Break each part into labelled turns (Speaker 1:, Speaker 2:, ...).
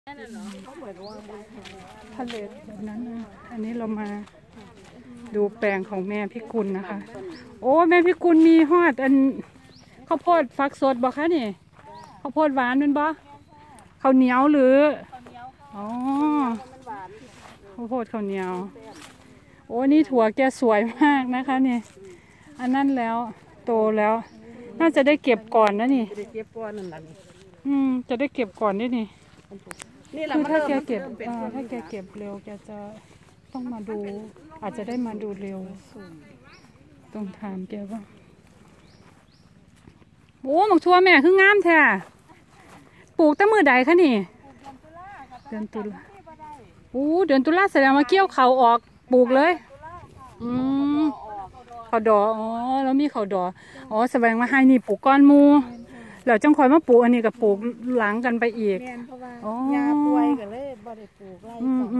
Speaker 1: ทะเลแบบนั้นนะอันนี้เรามาดูแปลงของแม่พิกุลนะคะโอ้แม่พิกุลมีฮอดอันข้าวโพดฟักสดบ่คะนี่ข้าวโพดหวานเป็นบ่ข้าวเหนียวหรืออ๋อข้าวโพดข้าวเหนียวโอ้นี่ถั่วแกสวยมากนะคะนี่อันนั้นแล้วโตแล้วน่าจะได้เก็บก่อนนะนี่จะได้เก็บก่อนนั่นแหละจะได้เก็บก่อนนี่นี่คือถ้าแกเก็บถ้าแกเก็บเร็วแกจะต้องมาดูอาจจะได้มาดูเร็วต้องถามแกว่าโอ้หมกทั่วแม่คืองามแท้ปลูกตั้งมือใดคะนี่เดือนตุลาโอ้เดือนตุลาแสดงว่าเกี่ยวเขาออกปลูกเลยเขาดออ๋อแล้วมีเขาดออ๋อแสดงว่าให้นี่ปลูกก้อนมูแล้วจังคอยมาปลูกอันนี้กับปลูกหลังกันไปอีก
Speaker 2: ยาป่วยก็เลยบ่ได้ปลูกไร่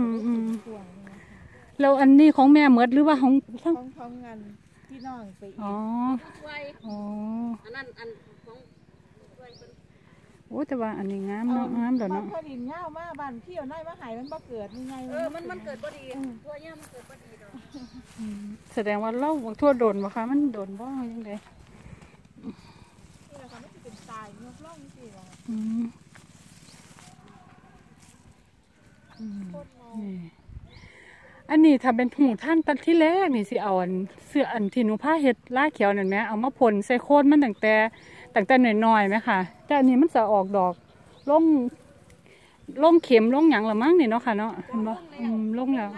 Speaker 1: แล้วอันนี้ของแม่หมดหรือว่าของ
Speaker 2: งานพี่น้องไป
Speaker 1: อ๋ออันนั้นอันของโอ้แต่ว่าอันนี้งามเนาะงามเด้อเนาะ
Speaker 2: พอดินเงามาบ้านพี่เอาหน้ามาหายมันบ่เกิดยังไง
Speaker 3: มันเกิดบ่ดีทั่วเนี่ยมันเกิดบ่ดีดอก
Speaker 1: แสดงว่าเล่าทั่วโดนบ่คะมันโดนบ่ยังไงอันนี้ถ้าเป็นหูท่านตัดที่แรกนี่สิเอาเสื้ออันที่หนูผ้าเห็ดล่าเขียวนั่นไหมเอามาพ่นใส่โคนมันตั้งแต่หน่อยๆไหมค่ะแต่อันนี้มันจะออกดอกล่งเข็มล่งหยังหรือมั้งนี่เนาะค่ะเนาะเห็นบ่ล่งแล้ว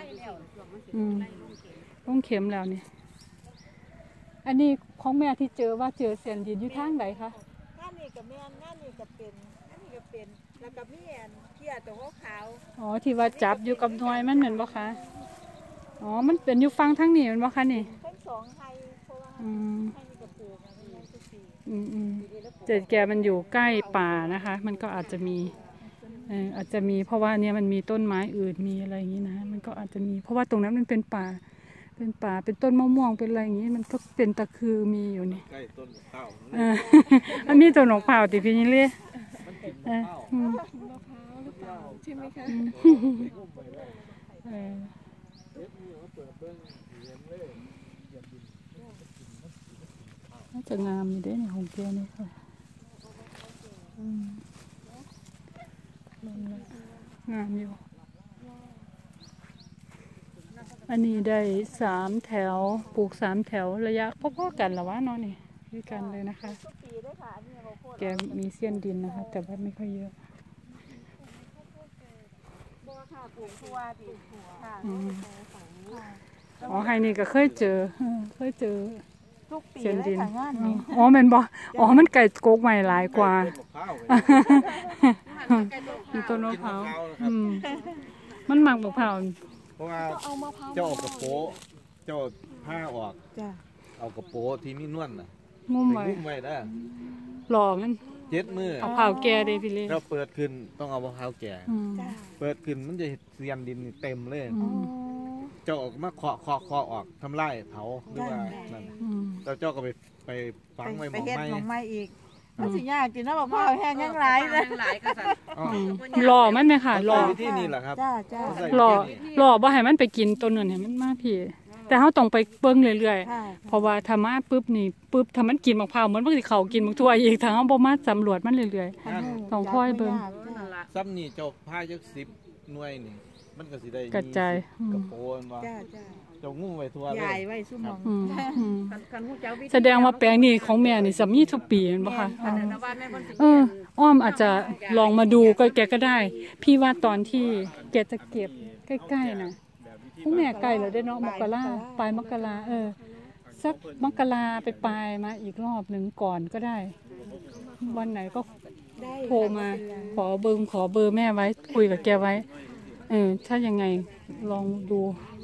Speaker 1: ล่งเข็มแล้วนี่อันนี้ของแม่ที่เจอว่าเจอเสียนดินอยู่ทางไหนคะ
Speaker 2: งานนี้กับแม่งานนี้กับเป็นแล้วกับมีอันเขี้ยตัวขาว
Speaker 1: อ๋อที่ว่าจับอยู่กับหน่วยมันเหมือนบ่คะอ๋อมันเป็นอยู่ฟังทั้งนี้มันบ่คะนี่
Speaker 2: ทั้งสองไฮเพราะว่าไฮมีกับปลูกมันทุกปี
Speaker 1: เจ็ดแกมันอยู่ใกล้ป่านะคะมันก็อาจจะมีเพราะว่าเนี่ยมันมีต้นไม้อื่นมีอะไรอย่างนี้นะมันก็อาจจะมีเพราะว่าตรงนั้นมันเป็นป่าเป็นต้นมะม่วงเป็นอะไรอย่างนี้มันก็เป็นตะคือมีอยู่นี่
Speaker 4: ใกล้ต้นมะพร้าว
Speaker 1: อันนี้ต้นมะพร้าวติพี่นี่เลย
Speaker 2: ใช่ไหมคะ
Speaker 1: น่าจะงามอยู่ด้วยในของแกนี่ค่ะงามอยู่อันนี้ได้3 แถวปลูก3 แถวระยะพอๆกันหรอวะเนาะนี่ด้วยกันเลยนะคะแกมีเสี้ยนดินนะคะแต่ว่าไม่ค่อยเยอะอ๋อไฮนี่ก็เคยเจอเสี้ยนดินอ๋อมันบ่อ๋อมันไก่โกกใหม่หลายกว่าต้นมะพร้าวมันหมักมะพร้าว
Speaker 4: เพราะว่าเจ้าเอากระโปะเจ้าผ้าออกเอากระโปะที่มีนวลน่ะ
Speaker 1: งุ้ม
Speaker 4: ไว้ได้
Speaker 1: หล่อมัน
Speaker 4: 7 มือ
Speaker 1: เอาเผาแก่ได้พี่เล่
Speaker 4: เราเปิดขึ้นต้องเอามะพร้าวแก่เปิดขึ้นมันจะเสียนดินเต็มเลยเจ้าออกมาเคาะออกทำลายเผาหรือว่านั่นแล้วเจ้าก็ไปฝังไว้หมองไม้
Speaker 2: อีกมันสิยากกินน้ำมะพร้าวแห้งยังหลายเลย
Speaker 1: หล่อมันไหมค่ะหล่อ
Speaker 4: ที่นี่แหละครับ
Speaker 1: หล่อบ่ให้มันไปกินต้นนั่นเนี่ยมันมาพี่แต่เขาต้องไปเบิ้งเรื่อยๆเพราะว่าธรรมะปุ๊บถ้ามันกินมะพร้าวเหมือนบางทีเขากินมะทั่วอีกทางเขาบ่มาสำรวจมันเรื่อยๆต้องค่อยเบิ้ง
Speaker 4: ซ้ำนี่เจ้าผ้าจัก10 หน่วยนี่มันก็สิได้
Speaker 1: กระจาย
Speaker 4: กระโปนว่าเจ้างูไว้ทั่วเลย
Speaker 2: ใหญ่ไว้ซุ่ม
Speaker 1: แสดงว่าแปลงนี้ของแม่นี่จะมีทุกปีเห็นบ่คะอ้อมอาจจะลองมาดูก็แกก็ได้พี่ว่าตอนที่แกจะเก็บใกล้ๆนะพวกแม่ไก่เลยได้เนาะมกราปลายมกราสักมกราไปปลายมาอีกรอบหนึ่งก่อนก็ได้วันไหนก็โทรมาขอเบอร์แม่ไว้คุยกับแกไว้ถ้ายังไงลองดู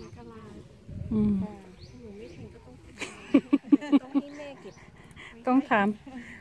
Speaker 1: ต้องถาม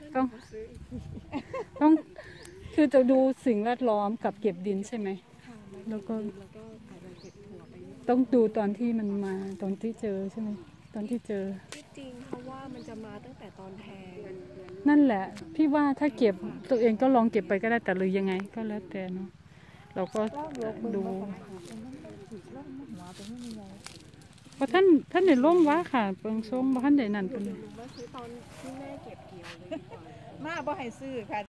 Speaker 1: ต้องคือจะดูสิ่งแวดล้อมกับเก็บดินใช่ไหมแล้วก็ต้องดูตอนที่มันมาตอนที่เจอใช่ไหมตอนที่เจอ
Speaker 3: จริงเพราะว่ามันจะมาตั้งแต่ตอนแทง
Speaker 1: นั่นแหละพี่ว่าถ้าเก็บตัวเองก็ลองเก็บไปก็ได้แต่หรือยังไงก็แล้วแต่เนาะเราก็
Speaker 2: ลองลบ
Speaker 1: ดู
Speaker 2: เบิ่งบ่ค่ะมันลองหัวเป็นยังไง
Speaker 1: เพราะท่านได้ล่มวะค่ะเปิงทรงบ่ท่านได้นั่นเพิ่น
Speaker 3: มาซื้อตอนที่แม่เก็บเกี่ยวเลยดีกว่า
Speaker 2: มาบ่ให้ซื้อค่ะ